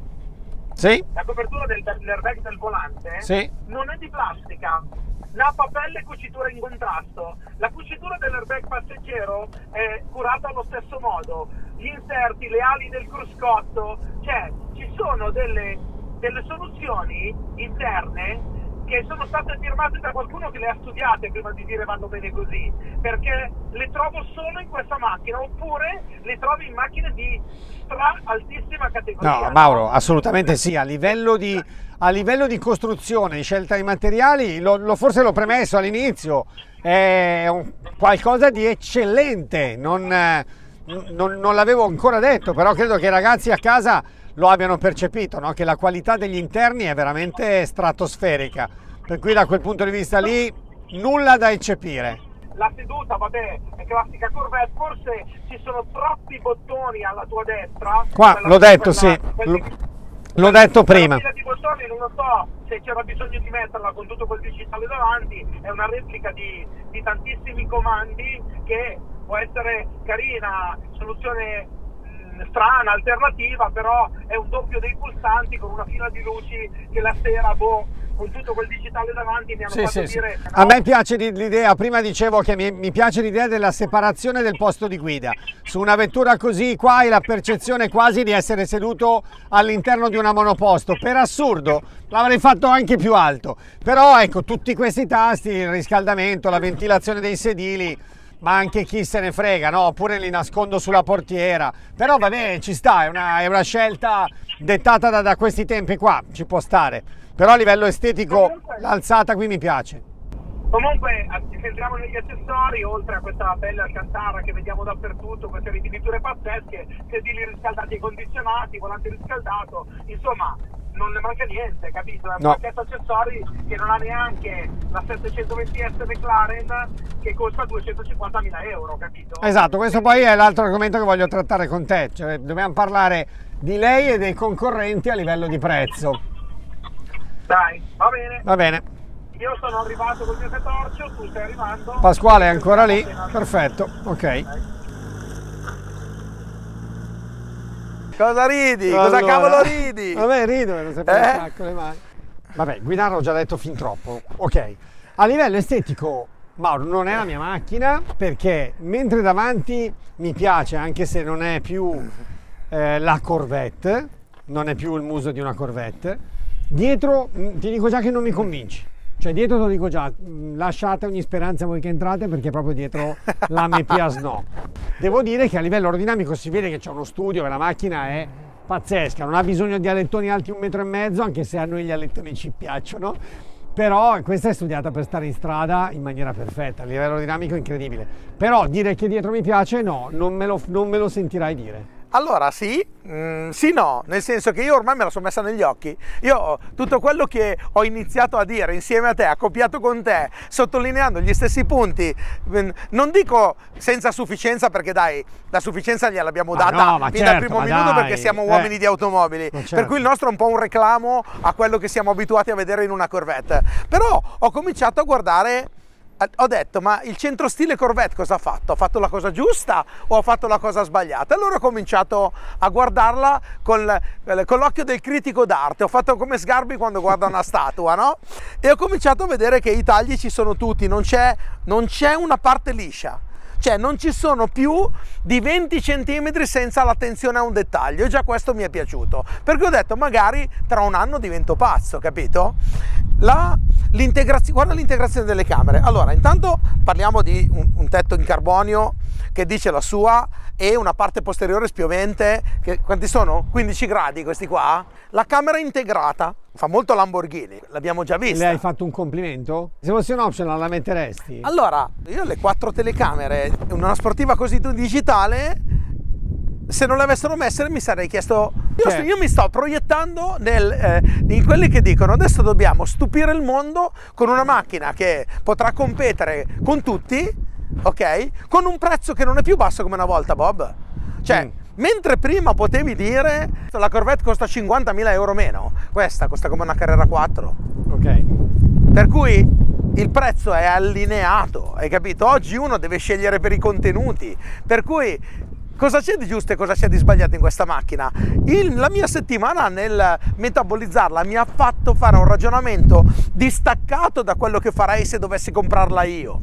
sì? La copertura del, dell'airbag del volante, sì, non è di plastica, la papella è cucitura in contrasto, la cucitura dell'airbag passeggero è curata allo stesso modo, gli inserti, le ali del cruscotto, cioè ci sono delle, delle soluzioni interne che sono state firmate da qualcuno che le ha studiate prima di dire vanno bene così, perché le trovo solo in questa macchina, oppure le trovi in macchine di stra altissima categoria. No, Mauro, assolutamente sì, a livello di, a livello di costruzione, di scelta di materiali, lo, lo, forse l'ho premesso all'inizio, è un, qualcosa di eccellente, non, non, non l'avevo ancora detto, però credo che i ragazzi a casa lo abbiano percepito, no? Che la qualità degli interni è veramente stratosferica, per cui da quel punto di vista lì nulla da eccepire. La seduta, vabbè, è classica Corvette, forse ci sono troppi bottoni alla tua destra. Qua, l'ho detto, sì, l'ho detto prima. La di bottoni non lo so se c'era bisogno di metterla con tutto quel digitale davanti, è una replica di, di tantissimi comandi che può essere carina, soluzione strana, alternativa, però è un doppio dei pulsanti con una fila di luci che la sera, boh, con tutto quel digitale davanti mi hanno sì, fatto sì, dire... Sì. No? A me piace l'idea, prima dicevo che mi, mi piace l'idea della separazione del posto di guida. Su una vettura così qua hai la percezione quasi di essere seduto all'interno di una monoposto. Per assurdo l'avrei fatto anche più alto, però ecco, tutti questi tasti, il riscaldamento, la ventilazione dei sedili, ma anche chi se ne frega, no? Oppure li nascondo sulla portiera, però va bene, ci sta, è una, è una scelta dettata da, da questi tempi qua, ci può stare, però a livello estetico l'alzata qui mi piace. Comunque, se entriamo negli accessori, oltre a questa bella Alcantara che vediamo dappertutto, queste rifiniture pazzesche, sedili riscaldati e condizionati, volante riscaldato, insomma non ne manca niente, capito? È un no. pacchetto accessori che non ha neanche la settecentoventi S McLaren che costa duecentocinquantamila euro, capito? Esatto, questo poi è l'altro argomento che voglio trattare con te, cioè dobbiamo parlare di lei e dei concorrenti a livello di prezzo. Dai, va bene. Va bene. Io sono arrivato col mio catorcio, tu stai arrivando. Pasquale è ancora lì, perfetto, ok. Cosa ridi? Allora, cosa cavolo ridi? Vabbè, rido, non sempre eh? con le mani. Vabbè, guidare ho già detto fin troppo, ok. A livello estetico, Mauro, non è la mia macchina, perché mentre davanti mi piace, anche se non è più eh, la Corvette, non è più il muso di una Corvette, dietro ti dico già che non mi convinci. Cioè dietro te lo dico già, lasciate ogni speranza voi che entrate, perché proprio dietro la M P A S no. Devo dire che a livello aerodinamico si vede che c'è uno studio, che la macchina è pazzesca, non ha bisogno di alettoni alti un metro e mezzo, anche se a noi gli alettoni ci piacciono, però questa è studiata per stare in strada in maniera perfetta, a livello aerodinamico incredibile. Però dire che dietro mi piace no, non me lo, non me lo sentirai dire. Allora sì, mm, sì no, nel senso che io ormai me la sono messa negli occhi. Io tutto quello che ho iniziato a dire insieme a te, accoppiato con te, sottolineando gli stessi punti, non dico senza sufficienza, perché dai, la sufficienza gliel'abbiamo data no, ma fin certo, dal primo minuto dai, perché siamo uomini eh, di automobili, certo. Per cui il nostro è un po' un reclamo a quello che siamo abituati a vedere in una Corvette. Però ho cominciato a guardare, ho detto, ma il centrostile Corvette cosa ha fatto? Ha fatto la cosa giusta o ha fatto la cosa sbagliata? Allora ho cominciato a guardarla con, con l'occhio del critico d'arte, ho fatto come Sgarbi quando guarda una statua, no? E ho cominciato a vedere che i tagli ci sono tutti, non c'è non c'è una parte liscia. cioè non ci sono più di venti centimetri senza l'attenzione a un dettaglio, e già questo mi è piaciuto, perché ho detto magari tra un anno divento pazzo, capito? La, l'integrazione, guarda l'integrazione delle camere. Allora, intanto parliamo di un, un tetto in carbonio che dice la sua, e una parte posteriore spiovente, che quanti sono? quindici gradi questi qua. La camera integrata, fa molto Lamborghini, l'abbiamo già vista. Le hai fatto un complimento? Se fosse un optional la metteresti? Allora, io le quattro telecamere, una sportiva così digitale, se non le avessero messe mi sarei chiesto, io, Cioè. io mi sto proiettando nel, eh, in quelli che dicono adesso dobbiamo stupire il mondo con una macchina che potrà competere con tutti, ok? Con un prezzo che non è più basso come una volta, Bob. Cioè, mm. mentre prima potevi dire la Corvette costa cinquantamila euro meno, questa costa come una Carrera quattro. Ok. Per cui il prezzo è allineato, hai capito? Oggi uno deve scegliere per i contenuti, per cui cosa c'è di giusto e cosa c'è di sbagliato in questa macchina? Il, la mia settimana nel metabolizzarla mi ha fatto fare un ragionamento distaccato da quello che farei se dovessi comprarla io.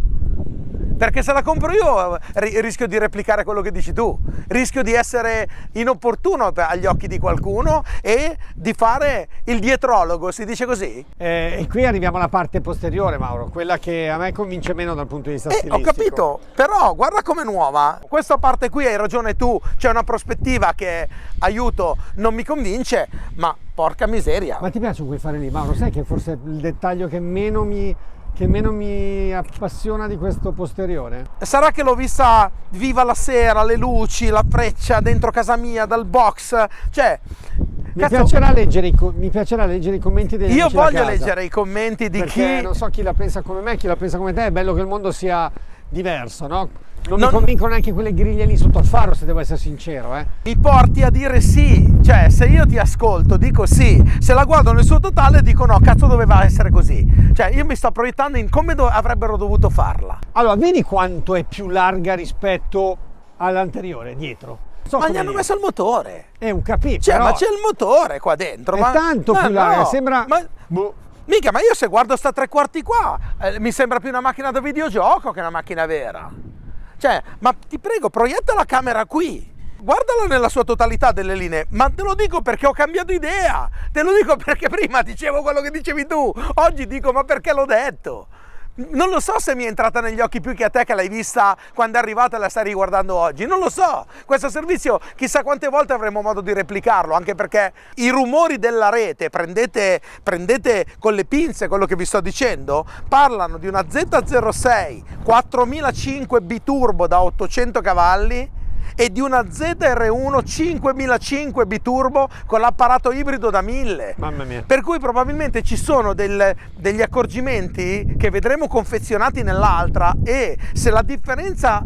Perché se la compro io rischio di replicare quello che dici tu, rischio di essere inopportuno agli occhi di qualcuno e di fare il dietrologo, si dice così? Eh, e qui arriviamo alla parte posteriore, Mauro, quella che a me convince meno dal punto di vista eh, stilistico. Ho capito, però guarda com'è nuova. Questa parte qui, hai ragione tu, c'è una prospettiva che, aiuto, non mi convince, ma porca miseria. Ma ti piace quei fari lì, Mauro? Sai che forse il dettaglio che meno mi... che meno mi appassiona di questo posteriore? Sarà che l'ho vista viva la sera, le luci, la freccia dentro casa mia, dal box, cioè... Mi, cazzo, piacerà leggere i, mi piacerà leggere i commenti degli io amici da voglio casa, leggere i commenti di perché chi... non so chi la pensa come me, chi la pensa come te, è bello che il mondo sia diverso, no? Non, non mi convincono neanche quelle griglie lì sotto al faro, se devo essere sincero, eh. Mi porti a dire sì, cioè se io ti ascolto dico sì, se la guardo nel suo totale dico no, cazzo doveva essere così. Cioè io mi sto proiettando in come do- avrebbero dovuto farla. Allora, vedi quanto è più larga rispetto all'anteriore, dietro? So ma gli come hanno dire. messo il motore. È un capito, Cioè, però ma c'è il motore qua dentro. è ma, tanto ma più larga, no, sembra... Ma, boh. mica, ma io se guardo sta tre quarti qua, eh, mi sembra più una macchina da videogioco che una macchina vera. Cioè, ma ti prego, proietta la camera qui. Guardala nella sua totalità delle linee, ma te lo dico perché ho cambiato idea. Te lo dico perché prima dicevo quello che dicevi tu. Oggi dico, ma perché l'ho detto? Non lo so se mi è entrata negli occhi più che a te che l'hai vista quando è arrivata e la stai riguardando oggi, non lo so. Questo servizio chissà quante volte avremo modo di replicarlo, anche perché i rumori della rete, prendete, prendete con le pinze quello che vi sto dicendo, parlano di una Z zero sei quattromilacinque biturbo da ottocento cavalli e di una Z R uno cinquemilacinque biturbo con l'apparato ibrido da mille. Mamma mia. Per cui probabilmente ci sono del, degli accorgimenti che vedremo confezionati nell'altra, e se la differenza,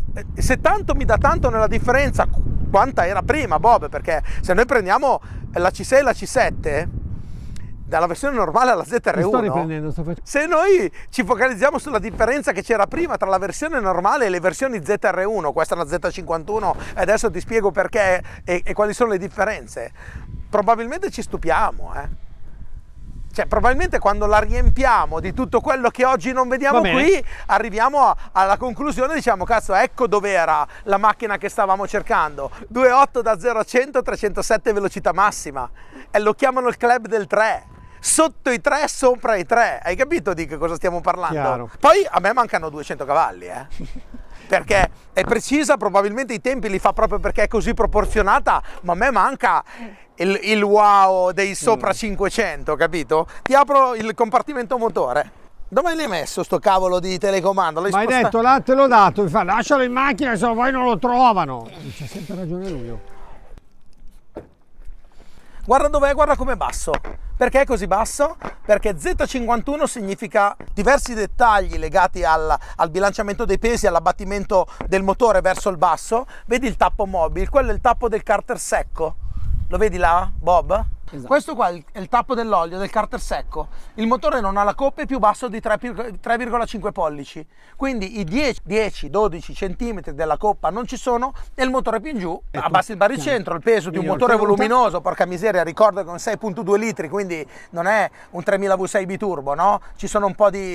se tanto mi dà tanto nella differenza quanta era prima, Bob, perché se noi prendiamo la C sei e la C sette dalla versione normale alla Z R uno, sto riprendendo, sto facendo... se noi ci focalizziamo sulla differenza che c'era prima tra la versione normale e le versioni Z R uno, questa è la Z cinquantuno e adesso ti spiego perché e, e quali sono le differenze, probabilmente ci stupiamo, eh. Cioè, probabilmente quando la riempiamo di tutto quello che oggi non vediamo qui, arriviamo a, alla conclusione, diciamo, cazzo, ecco dov'era la macchina che stavamo cercando. due virgola otto da zero a cento, trecentosette velocità massima. E lo chiamano il club del tre. Sotto i tre, sopra i tre. Hai capito di che cosa stiamo parlando? Chiaro. Poi a me mancano duecento cavalli, eh. Perché è precisa, probabilmente i tempi li fa proprio perché è così proporzionata, ma a me manca il, il wow dei sopra cinquecento, capito? Ti apro il compartimento motore. Dove l'hai messo sto cavolo di telecomando? Ma hai detto, là te l'ho dato, mi fa lascialo in macchina se no poi non lo trovano. C'ha sempre ragione lui. Oh. Guarda dov'è, guarda com'è basso. Perché è così basso? Perché Z cinquantuno significa diversi dettagli legati al, al bilanciamento dei pesi, all'abbattimento del motore verso il basso. Vedi il tappo mobile? Quello è il tappo del carter secco. Lo vedi là, Bob? Esatto. Questo qua è il tappo dell'olio del carter secco. Il motore non ha la coppa, è più basso di tre virgola cinque pollici. Quindi i dieci dodici centimetri della coppa non ci sono e il motore è più in giù. Abbassi il baricentro, il peso di un motore voluminoso, porca miseria, ricordo che è un sei virgola due litri, quindi non è un tremila V sei biturbo, no? Ci sono un po' di...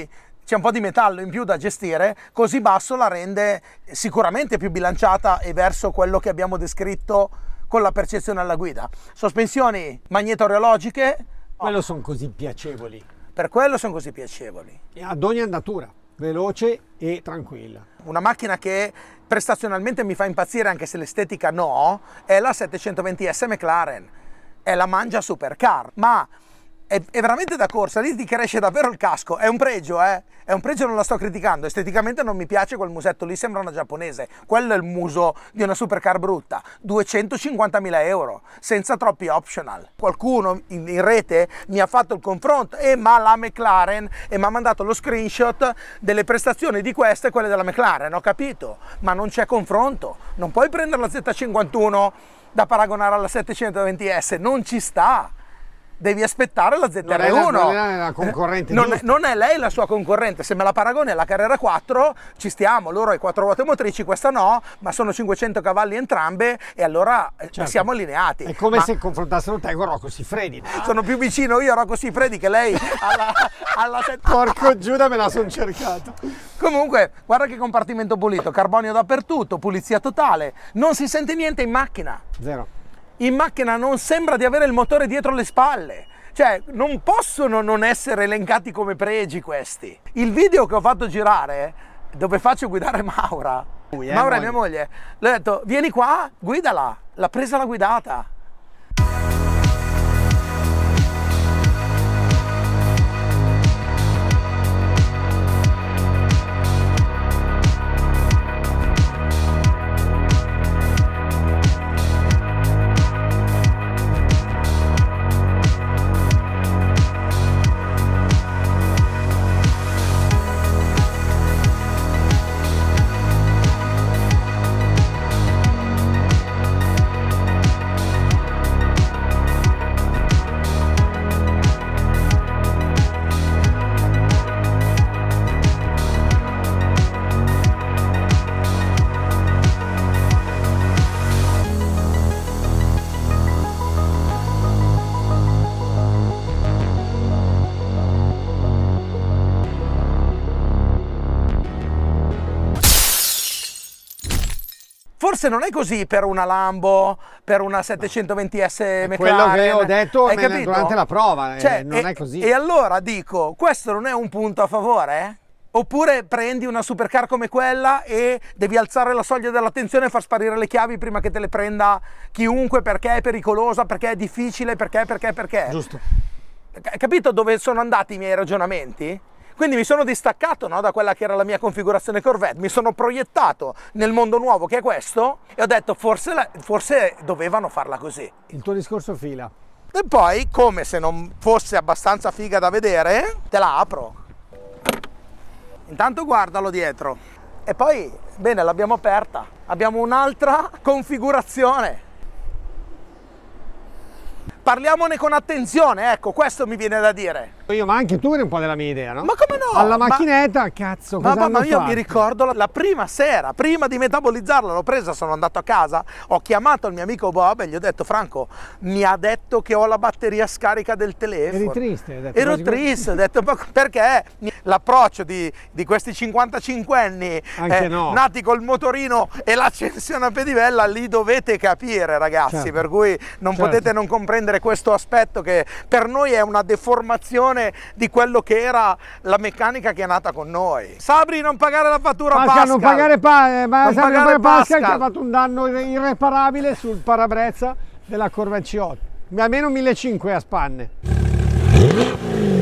c'è un po' di metallo in più da gestire, così basso la rende sicuramente più bilanciata e verso quello che abbiamo descritto con la percezione alla guida. Sospensioni magneto-orologiche. Quello sono così piacevoli. Per quello sono così piacevoli. E ad ogni andatura, veloce e tranquilla. Una macchina che prestazionalmente mi fa impazzire, anche se l'estetica no, è la settecentoventi S McLaren. È la mangia supercar, ma è, è veramente da corsa, lì ti cresce davvero il casco. È un pregio, eh? È un pregio, non la sto criticando. Esteticamente non mi piace quel musetto lì, sembra una giapponese. Quello è il muso di una supercar brutta. duecentocinquantamila euro, senza troppi optional. Qualcuno in, in rete mi ha fatto il confronto, e eh, ma la McLaren, e mi ha mandato lo screenshot delle prestazioni di queste e quelle della McLaren. Ho capito, ma non c'è confronto. Non puoi prendere la Z cinquantuno da paragonare alla settecentoventi S, non ci sta. Devi aspettare la Z R uno. Non è la concorrente, non è, non è lei la sua concorrente. Se me la paragoni alla Carrera quattro, ci stiamo. Loro hai quattro ruote motrici, questa no, ma sono cinquecento cavalli entrambe, e allora certo, siamo allineati. È come ma se confrontassero te con Rocco Siffredi. Sono più vicino io a Rocco Siffredi che lei alla, alla Porco Giuda, me la sono cercato. Comunque, guarda che compartimento pulito, carbonio dappertutto, pulizia totale, non si sente niente in macchina. Zero. In macchina non sembra di avere il motore dietro le spalle. Cioè, non possono non essere elencati come pregi questi. Il video che ho fatto girare, dove faccio guidare Maura, Ui, Maura eh, è mia moglie, le ho detto, vieni qua, guidala. L'ha presa la guidata. Forse non è così per una Lambo, per una settecentoventi S McLaren. Quello che ho detto durante la prova, cioè, eh, non e, è così. E allora dico, questo non è un punto a favore? Oppure prendi una supercar come quella e devi alzare la soglia dell'attenzione e far sparire le chiavi prima che te le prenda chiunque, perché è pericolosa, perché è difficile, perché, perché, perché. Giusto. Capito dove sono andati i miei ragionamenti? Quindi mi sono distaccato, no, da quella che era la mia configurazione Corvette, mi sono proiettato nel mondo nuovo che è questo e ho detto forse, la, forse dovevano farla così. Il tuo discorso fila. E poi, come se non fosse abbastanza figa da vedere, te la apro. Intanto guardalo dietro. E poi, bene, l'abbiamo aperta. Abbiamo un'altra configurazione. Parliamone con attenzione, ecco, questo mi viene da dire. Io, ma anche tu eri un po' della mia idea, no? Ma come no? Alla macchinetta, ma, cazzo, cosa ma, hanno ma io fatto? mi ricordo la, la prima sera, prima di metabolizzarla, l'ho presa, sono andato a casa, ho chiamato il mio amico Bob e gli ho detto, Franco, mi ha detto che ho la batteria scarica del telefono. Eri triste? Hai detto, Ero triste, ho detto, perché l'approccio di, di questi cinquantacinquenni Anche eh, no. nati col motorino e l'accensione a pedivella, li dovete capire, ragazzi, certo. Per cui non certo. potete non comprendere questo aspetto che per noi è una deformazione di quello che era la meccanica che è nata con noi. Sabri, non pagare la fattura Pascal, Pascal. non pagare, pa ma non Sabri, pagare non pagare Pascal, Pascal che ha fatto un danno irreparabile sul parabrezza della Corvette C otto. Almeno millecinquecento a spanne.